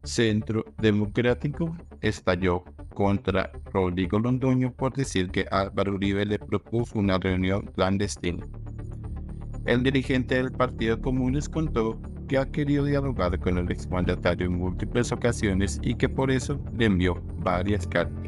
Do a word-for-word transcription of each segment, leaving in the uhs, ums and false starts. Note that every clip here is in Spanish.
Centro Democrático estalló contra Rodrigo Londoño por decir que Álvaro Uribe le propuso una reunión clandestina. El dirigente del Partido Comunes contó que ha querido dialogar con el exmandatario en múltiples ocasiones y que por eso le envió varias cartas.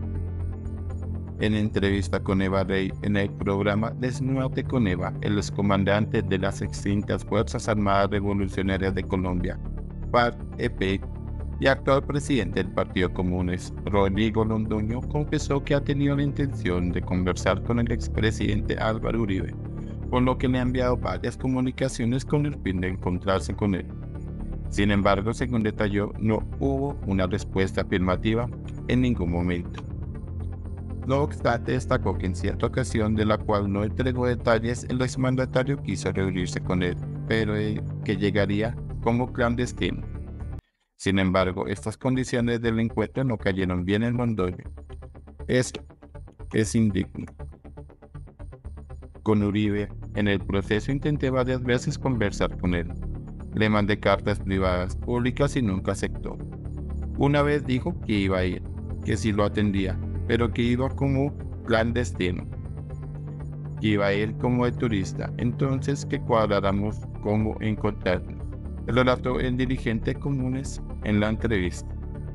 En entrevista con Eva Rey en el programa Desnúdate con Eva, el excomandante de las extintas Fuerzas Armadas Revolucionarias de Colombia, FARC-E P, y actual presidente del Partido Comunes, Rodrigo Londoño, confesó que ha tenido la intención de conversar con el expresidente Álvaro Uribe, por lo que le ha enviado varias comunicaciones con el fin de encontrarse con él. Sin embargo, según detalló, no hubo una respuesta afirmativa en ningún momento. No obstante, destacó que en cierta ocasión, de la cual no entregó detalles, el exmandatario quiso reunirse con él, pero eh, que llegaría como clandestino. Sin embargo, estas condiciones del encuentro no cayeron bien en Londoño. Esto es indigno. Con Uribe, en el proceso intenté varias veces conversar con él. Le mandé cartas privadas, públicas y nunca aceptó. Una vez dijo que iba a ir, que sí lo atendía, pero que iba como clandestino, que iba a ir como de turista, entonces que cuadráramos cómo encontrarnos. Relató el dirigente Comunes en la entrevista.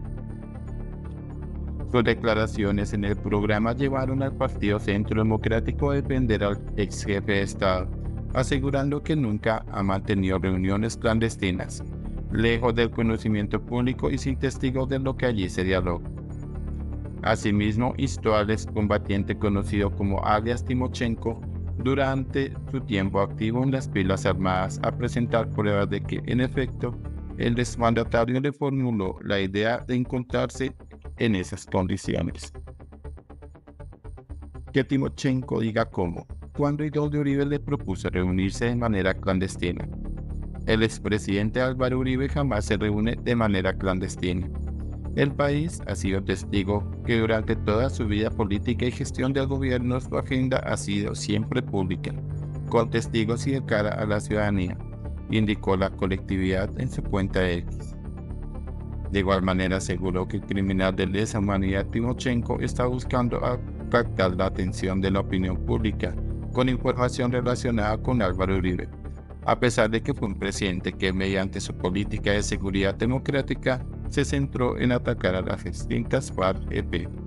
Sus declaraciones en el programa llevaron al Partido Centro Democrático a defender al ex jefe de Estado, asegurando que nunca ha mantenido reuniones clandestinas, lejos del conocimiento público y sin testigos de lo que allí se dialoga. Asimismo, instó al excombatiente conocido como alias Timochenko durante su tiempo activo en las filas armadas a presentar pruebas de que, en efecto, el exmandatario le formuló la idea de encontrarse en esas condiciones. Que Timochenko diga cómo, cuándo y dónde Uribe le propuso reunirse de manera clandestina. El expresidente Álvaro Uribe jamás se reúne de manera clandestina. El país ha sido testigo que durante toda su vida política y gestión del gobierno su agenda ha sido siempre pública, con testigos y de cara a la ciudadanía, indicó la colectividad en su cuenta X. De igual manera aseguró que el criminal de lesa humanidad Timochenko está buscando captar la atención de la opinión pública con información relacionada con Álvaro Uribe, a pesar de que fue un presidente que mediante su política de seguridad democrática se centró en atacar a las extintas FARC-E P.